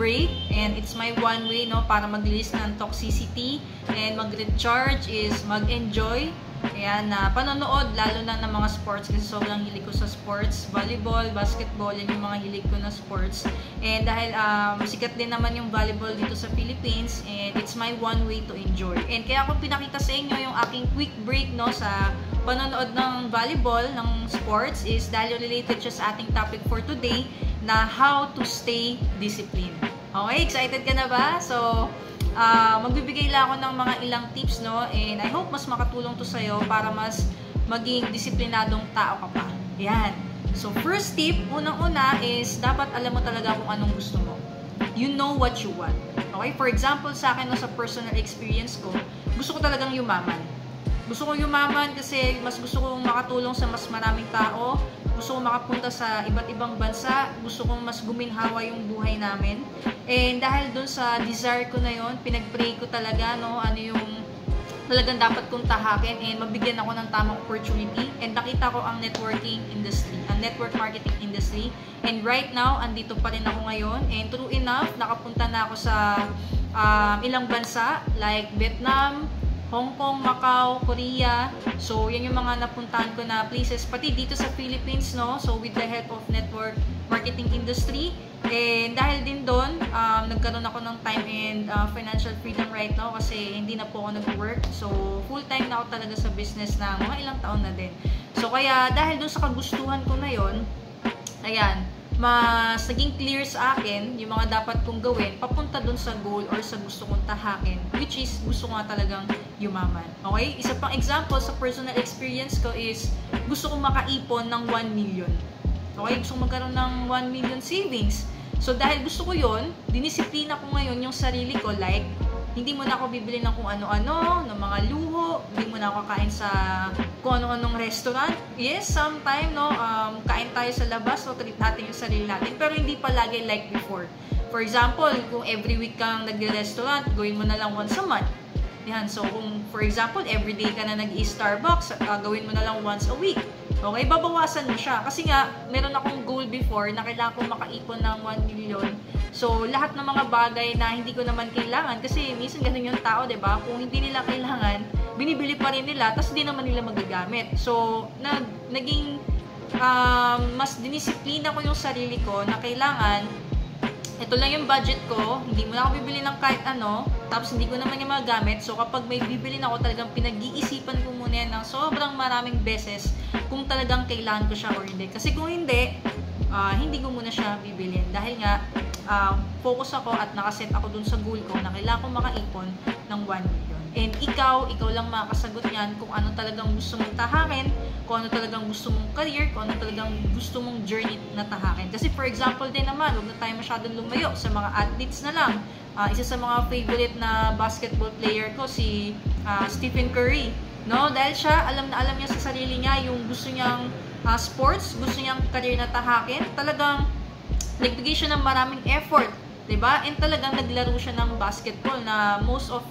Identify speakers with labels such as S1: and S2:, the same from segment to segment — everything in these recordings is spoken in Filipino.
S1: break, and it's my one way, no, para mag-release ng toxicity and mag-recharge is mag-enjoy. Ayan, na panonood, lalo na ng mga sports kasi sobrang hilig ko sa sports. Volleyball, basketball, yan yung mga hilig ko na sports. And dahil sikat din naman yung volleyball dito sa Philippines, and it's my one way to enjoy. And kaya ako pinakita sa inyo yung aking quick break, no, sa panonood ng volleyball, ng sports, is dahil related siya sa ating topic for today na how to stay disciplined. Okay, excited ka na ba? So, magbibigay lang ako ng mga ilang tips, no, and I hope mas makatulong to sa'yo para mas maging disiplinadong tao ka pa. Yan. So, first tip, unang-una is dapat alam mo talaga kung anong gusto mo. You know what you want. Okay? For example, sa akin, no, sa personal experience ko, gusto ko talagang yumaman. Gusto ko yumaman kasi mas gusto kong makatulong sa mas maraming tao. Gusto kong makapunta sa iba't ibang bansa. Gusto kong mas guminhawa yung buhay namin. And dahil dun sa desire ko na yon, pinag-pray ko talaga, no, ano yung talagang dapat kong tahakin and mabigyan ako ng tamang opportunity. And nakita ko ang networking industry, ang network marketing industry. And right now, andito pa rin ako ngayon. And true enough, nakapunta na ako sa ilang bansa like Vietnam, Hong Kong, Macau, Korea. So, yan yung mga napuntahan ko na places. Pati dito sa Philippines, no? So, with the help of network marketing industry. And dahil din doon, nagkaroon ako ng time and financial freedom right now kasi hindi na po ako nag-work. So, full-time na ako talaga sa business na mga ilang taon na din. So, kaya dahil doon sa kagustuhan ko na yon, ayan, mas naging clear sa akin yung mga dapat kong gawin papunta dun sa goal or sa gusto kong tahakin, which is gusto ko nga talagang yumaman. Okay? Isa pang example sa personal experience ko is gusto kong makaipon ng 1 million. Okay? Gusto kong magkaroon ng 1 million savings. So, dahil gusto ko yun, dinisiplina ko ngayon yung sarili ko, like, hindi mo na ako bibili ng kung ano-ano, ng mga luho, hindi mo na ako kakain sa kung ano-anong restaurant. Yes, sometime, no, kain tayo sa labas, so treat natin yung sarili natin, pero hindi pa lagi like before. For example, kung every week kang nag-restaurant, gawin mo na lang once a month. Yan, so kung, for example, everyday ka na nag-Starbucks, gawin mo na lang once a week. Okay, babawasan mo siya. Kasi nga, meron akong goal before na kailangan kong makaipon ng 1 million. So, lahat ng mga bagay na hindi ko naman kailangan, kasi minsan ganun yung tao, diba? Kung hindi nila kailangan, binibili pa rin nila, tapos hindi naman nila magagamit. So, naging mas dinisiplina ko yung sarili ko na kailangan, ito lang yung budget ko, hindi mo na ako bibili ng kahit ano, tapos hindi ko naman yung magagamit. So, kapag may bibili na ako, talagang pinag-iisipan ko muna yan ng sobrang maraming beses kung talagang kailangan ko siya or hindi. Kasi kung hindi, hindi ko muna siya bibilin. Dahil nga, focus ako at nakaset ako dun sa goal ko na kailangan ko makaipon ng 1 million. And ikaw lang makakasagot niyan kung ano talagang gusto mong tahakin, kung ano talagang gusto mong career, kung ano talagang gusto mong journey na tahakin. Kasi for example din naman, huwag na tayo masyadong lumayo sa mga athletes na lang. Isa sa mga favorite na basketball player ko, si Stephen Curry. No? Dahil siya, alam na alam niya sa sarili niya yung gusto niyang sports, gusto niyang career na tahakin. Talagang nagbigay siya ng maraming effort. Diba? And talagang naglaro siya ng basketball na most of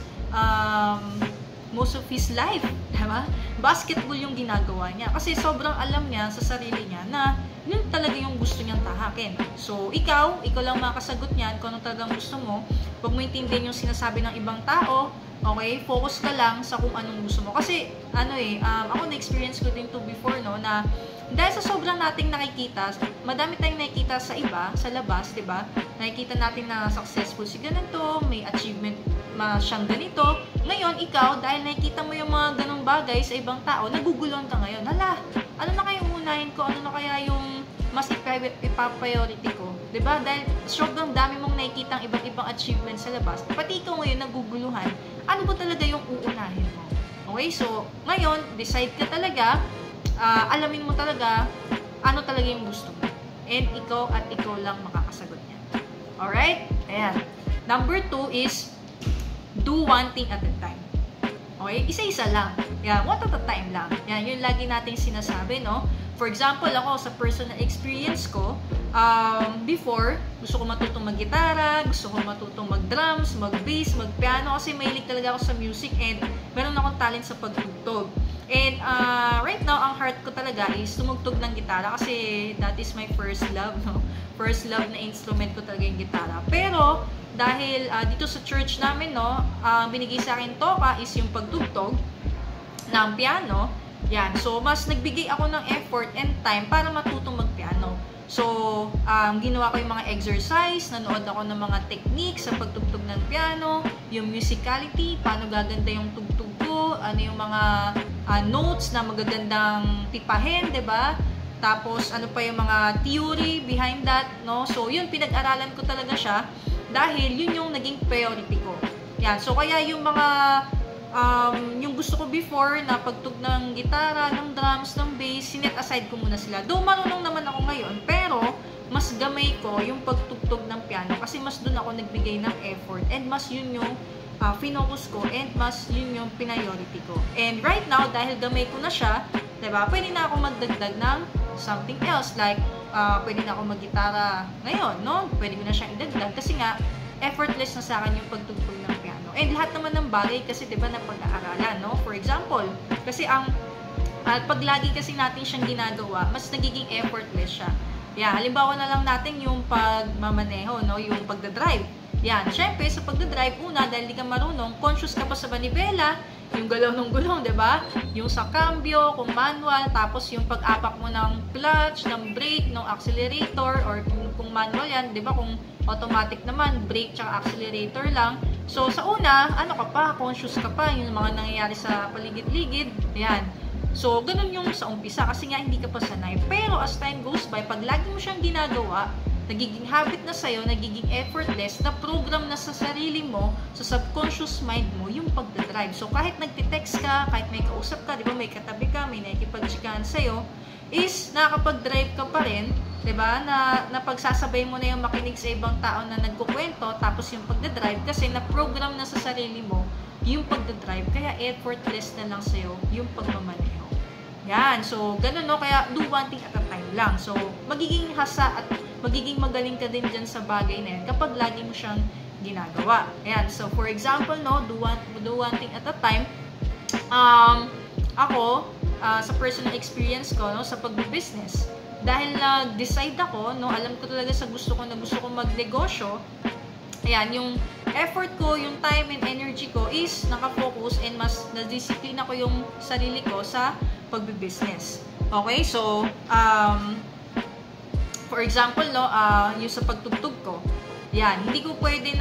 S1: his life, diba? Basketball yung ginagawa niya. Kasi sobrang alam niya sa sarili niya na yun talaga yung gusto niyang tahakin. So, ikaw lang makasagot niyan kung ano talagang gusto mo. Huwag mo intindihin yung sinasabi ng ibang tao. Okay? Focus ka lang sa kung anong gusto mo. Kasi, ako na-experience ko din to before, no, na dahil sa sobrang nating nakikita, madami tayong nakikita sa iba, sa labas, diba? Nakikita natin na successful si ganito, may achievement siyang ganito. Ngayon, ikaw, dahil nakikita mo yung mga ganong bagay sa ibang tao, nagugulon ka ngayon. Hala, ano na kaya unahin ko? Ano na kaya yung mas ipa-priority ko? Diba? Dahil sobrang dami mong nakikita ang iba't ibang achievements sa labas. Pati ikaw ngayon naguguluhan, ano ba talaga yung uunahin mo? Okay, so, ngayon, decide ka talaga, alamin mo talaga ano talaga yung gusto mo. And ikaw at ikaw lang makakasagot niya. Alright? Ayan. Number 2 is do one thing at a time. Okay? Isa-isa lang. Yan. One at a time lang. Yan. Yun lagi nating sinasabi, no? For example, ako sa personal experience ko, before, gusto ko matutong mag-gitara, gusto ko matutong mag-drums, mag-bass, mag-piano, kasi mahilig talaga ako sa music and meron akong talent sa pagtugtog. And right now, ang heart ko talaga is tumugtog ng gitara kasi that is my first love, no? First love na instrument ko talaga yung gitara. Pero, dahil dito sa church namin, no, binigay sa akin toka is yung pagtugtog ng piano. Yan. So, mas nagbigay ako ng effort and time para matutong magpiano. So, ginawa ko yung mga exercise, nanood ako ng mga techniques sa pagtugtog ng piano, yung musicality, paano gaganda yung tugtog ko, ano yung mga notes na magagandang tipahin, 'di ba? Tapos, ano pa yung mga theory behind that, no? So, yun, pinag-aralan ko talaga siya dahil yun yung naging priority ko. Yan. So, kaya yung mga yung gusto ko before na pagtug ng gitara, ng drums, ng bass, sinet aside ko muna sila. Though marunong naman ako ngayon, pero mas gamay ko yung pagtugtog ng piano kasi mas dun ako nagbigay ng effort and mas yun yung finocus ko and mas yun yung priority ko. And right now, dahil gamay ko na siya, diba, pwede na ako magdagdag ng something else like pwede na ako mag-gitara ngayon, no? Pwede ko na siyang idagdag kasi nga effortless na sa akin yung pagtugtog ng piano. And lahat naman ng bagay kasi 'di ba na pag-aaralan, no? For example, kasi pag lagi kasi natin siyang ginagawa, mas nagiging effortless siya. Yeah, halimbawa na lang natin yung pagmamaneho, no? Yung pagdadrive. Yan, syempre sa pagdadrive, una dahil di ka marunong, conscious ka pa sa manibela, yung galaw ng gulong, 'di ba? Yung sa cambio, kung manual, tapos yung pag-apak mo ng clutch, ng brake, ng accelerator, or kung manual yan, 'di ba? Kung automatic naman, brake tsaka accelerator lang. So, sa una, ano ka pa, conscious ka pa, yung mga nangyayari sa paligid-ligid, yan. So, ganun yung sa umpisa, kasi nga hindi ka pa sanay. Pero, as time goes by, pag lagi mo siyang ginagawa, nagiging habit na sa'yo, nagiging effortless, na program na sa sarili mo, sa subconscious mind mo, yung pagdadrive. So, kahit nagtitext ka, kahit may kausap ka, di ba, may katabi ka, may nakikipag-chikahan sa'yo, is nakakapag-drive ka pa rin, 'di ba? Na pagsasabay mo na yung makinig sa ibang tao na nagkukwento tapos yung pagda-drive kasi na-program na sa sarili mo yung pagda-drive kaya effortless na lang sa'yo yung pagmamaneho. Yan. So, ganun, no? Kaya do one thing at a time lang. So, magiging hasa at magiging magaling ka din dyan sa bagay na yan kapag lagi mo siyang ginagawa. Ayan. So, for example, no, do one thing at a time. Ako, sa personal experience ko, no, sa pag-business, dahil nag-decide ako, no, alam ko talaga sa gusto ko magnegosyo, ayan, yung effort ko, yung time and energy ko is nakafocus and mas na-disiplina ko yung sarili ko sa pag-business. Okay, so, for example, no, yung sa pagtugtog ko, yan, hindi ko pwede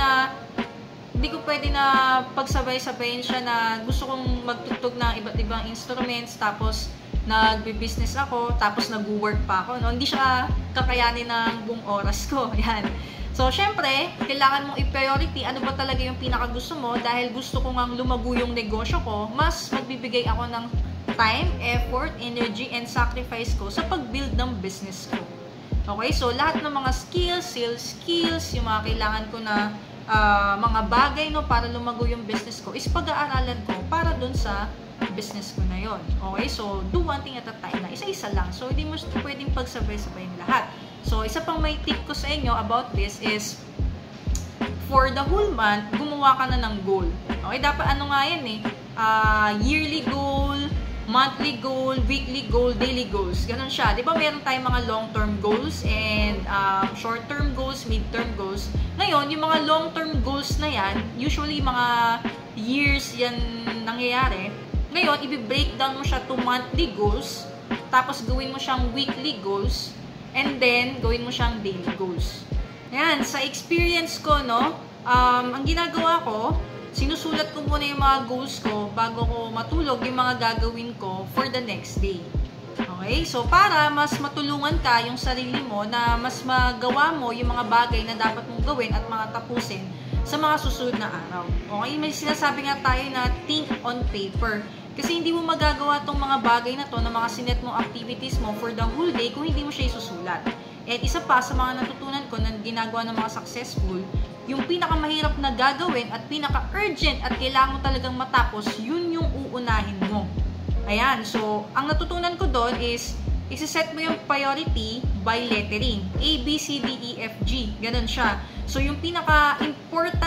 S1: na pagsabay-sabayin siya na gusto kong magtugtog ng iba't ibang instruments, tapos nagbe-business ako, tapos nag-work pa ako, no? Hindi siya kakayanin ng buong oras ko. Yan. So, syempre, kailangan mong i-priority ano ba talaga yung pinaka-gusto mo dahil gusto ko ngang lumago yung negosyo ko, mas magbibigay ako ng time, effort, energy, and sacrifice ko sa pag-build ng business ko. Okay? So, lahat ng mga skills, sales skills, yung mga kailangan ko na mga bagay, no, para lumago yung business ko is pag-aaralan ko para dun sa business ko na yon. Okay? So, do one thing at a time na. Isa-isa lang. So, hindi mo pwedeng pagsabay-sabayin lahat. So, isa pang may tip ko sa inyo about this is for the whole month, gumawa ka na ng goal. Okay? Dapat ano nga yan eh. Yearly goal, monthly goal, weekly goal, daily goals. Ganun siya. Di ba meron tayong mga long-term goals and short-term goals, mid-term goals. Ngayon, yung mga long-term goals na yan, usually mga years yan nangyayari. Ngayon, i-breakdown mo siya to monthly goals, tapos gawin mo siyang weekly goals, and then gawin mo siyang daily goals. Yan, sa experience ko, no, ang ginagawa ko, sinusulat ko muna yung mga goals ko bago ko matulog yung mga gagawin ko for the next day. Okay? So, para mas matulungan ka yung sarili mo na mas magawa mo yung mga bagay na dapat mong gawin at mga tapusin sa mga susunod na araw. Okay? May sinasabi nga tayo na think on paper. Kasi hindi mo magagawa tong mga bagay na to, na mga sinet mong activities mo for the whole day kung hindi mo siya isusulat. At isa pa sa mga natutunan ko na ginagawa ng mga successful, yung pinakamahirap na gagawin at pinaka-urgent at kailangan mo talagang matapos, yun yung uunahin mo. Ayan, so, ang natutunan ko doon is, isi-set mo yung priority by lettering. A, B, C, D, E, F, G. Ganun siya. So, yung pinaka-important task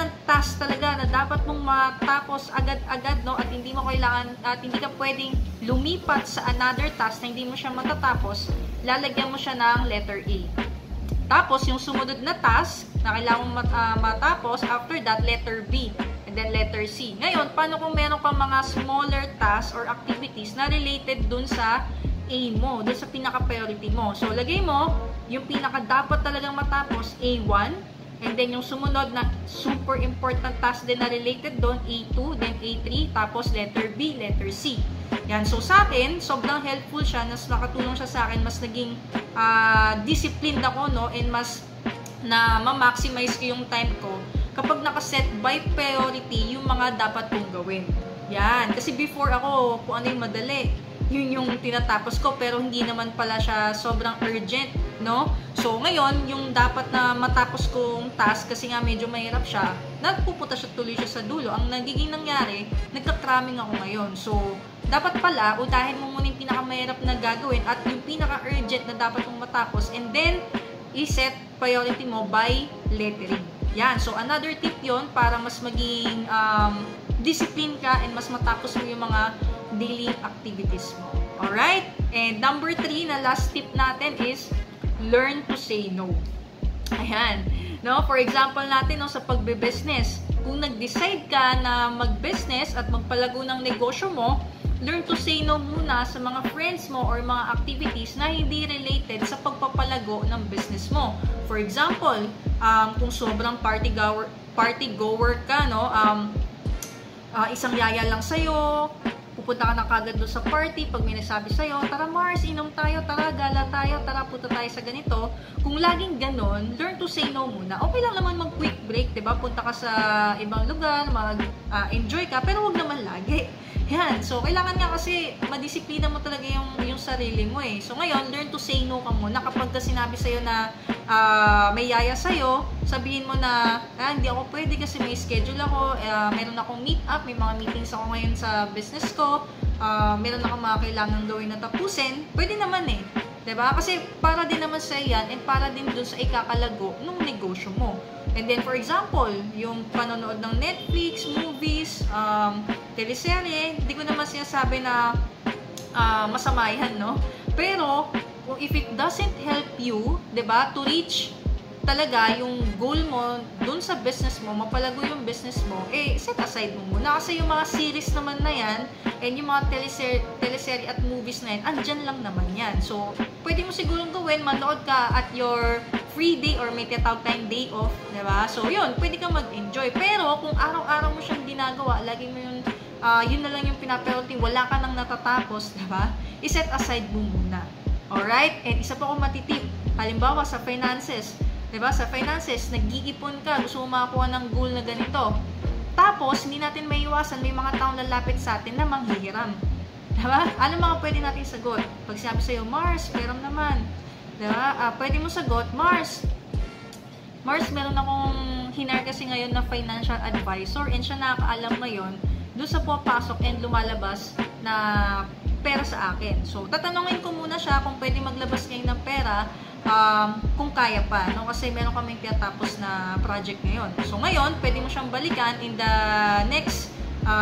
S1: task talaga na dapat mong matapos agad-agad, no? At hindi mo kailangan, at hindi ka pwedeng lumipat sa another task na hindi mo siya matatapos, lalagyan mo siya ng letter A. Tapos, yung sumunod na task na kailangan mong matapos, after that, letter B. And then letter C. Ngayon, paano kung meron kang mga smaller tasks or activities na related dun sa A mo, dun sa pinaka-priority mo. So, lagay mo, yung pinaka-dapat talagang matapos, A1. And then, yung sumunod na super important task din na related dun, A2, then A3, tapos letter B, letter C. Yan. So, sa akin, sobrang helpful siya, nakatulong siya sa akin, mas naging disciplined ako, no? And mas na ma-maximize ko yung time ko kapag nakaset by priority yung mga dapat kong gawin. Yan. Kasi before ako, kung ano yung madali, yun yung tinatapos ko, pero hindi naman pala siya sobrang urgent, no? So, ngayon, yung dapat na matapos kong task, kasi nga medyo mahirap siya, nagpupunta siya tuloy siya sa dulo. Ang nagiging nangyari, nagka-cramming ako ngayon. So, dapat pala, utahin mo muna yung pinakamahirap na gagawin at yung pinaka-urgent na dapat mong matapos, and then, i-set priority mo by lettering. Yan. So, another tip yon para mas maging discipline ka and mas matapos mo yung mga daily activities mo. Alright? And number 3 na last tip natin is learn to say no. Ayan. No? For example natin, no, sa pagbe-business, kung nag-decide ka na mag-business at magpalago ng negosyo mo, learn to say no muna sa mga friends mo or mga activities na hindi related sa pagpapalago ng business mo. For example, kung sobrang party goer ka, no, isang yaya lang sa'yo, pupunta ka na kagad doon sa party, pag may nagsabi sa'yo, tara Mars, inom tayo, tara, gala tayo, tara, punta tayo sa ganito. Kung laging ganon, learn to say no muna. Okay lang naman mag-quick break, diba? Punta ka sa ibang lugar, mag-enjoy ka, pero wag naman lagi. Yan. So, kailangan nga kasi madisiplina mo talaga yung sarili mo eh. So, ngayon, learn to say no ka muna. Kapag ka sinabi sa'yo na may yaya sa'yo, sabihin mo na, hindi ako pwede kasi may schedule ako, meron akong meet up, may mga meetings ako ngayon sa business ko, meron akong mga kailangan gawin na tapusin, pwede naman eh. Diba? Kasi para din naman sa yan and para din dun sa ikakalago ng negosyo mo. And then, for example, yung panonood ng Netflix, movies, teleserye, hindi ko naman sinasabi na masama yan, no? Pero, if it doesn't help you, diba, to reach talaga yung goal mo dun sa business mo, mapalago yung business mo, set aside mo muna. Kasi yung mga series naman na yan, and yung mga teleserye at movies na yan, andyan lang naman yan. So, pwede mo sigurong gawin, manood ka at your free day or may tinatawag tayong day off, diba? So, yun, pwede kang mag-enjoy. Pero, kung araw-araw mo siyang ginagawa, lagi mo yun, yun na lang yung pinapriority, wala ka nang natatapos, diba? I-set aside mo muna. Alright? And isa pa akong matitip. Halimbawa, sa finances, diba? Sa finances, nag-iipon ka, gusto mo makakuha ng goal na ganito. Tapos, hindi natin may iwasan, may mga taong lalapit sa atin na manghihiram. Diba? Ano mga pwede natin sagot? Pag sinabi sa'yo, Mars, peram naman. Diba? Pwede mo sagot, Mars, meron akong hinar kasi ngayon na financial advisor and siya nakakaalam ngayon doon sa pupasok and lumalabas na pera sa akin. So, tatanungin ko muna siya kung pwede maglabas ngayon ng pera kung kaya pa, no? Kasi meron kaming tinatapos na project ngayon. So, ngayon, pwede mo siyang balikan in the next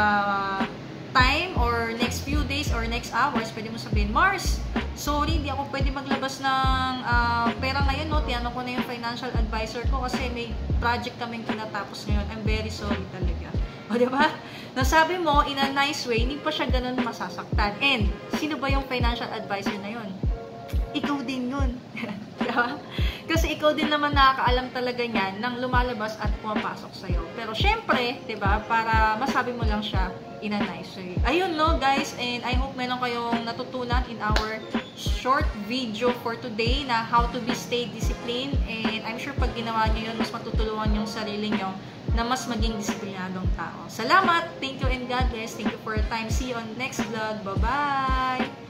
S1: time or next few days or next hours. Pwede mo sabihin, Mars, sorry, hindi ako pwede maglabas ng pera ngayon, no? Tinanong ko na yung financial advisor ko kasi may project kaming tinatapos ngayon. I'm very sorry talaga. O, diba? Nasabi mo, in a nice way, hindi pa siya ganun masasaktan. And, sino ba yung financial advisor na yun? Ikaw din yun. Diba? Kasi ikaw din naman nakakaalam talaga niyan nang lumalabas at pumapasok sa'yo. Pero syempre, diba, para masabi mo lang siya in a nice way. Ayun, no, guys, and I hope meron kayong natutunan in our short video for today na how to stay disciplined. And I'm sure pag ginawa nyo yun, mas matutulungan yung sarili nyo na mas maging disiplinadong tao. Salamat! Thank you and God bless. Thank you for your time. See you on next vlog. Bye-bye!